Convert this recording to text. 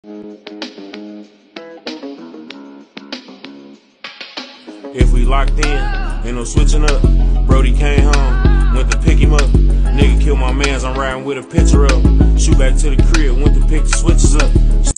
If we locked in, ain't no switching up. Brody came home, went to pick him up. Nigga killed my mans, I'm riding with a picture of. Shoot back to the crib, went to pick the switches up.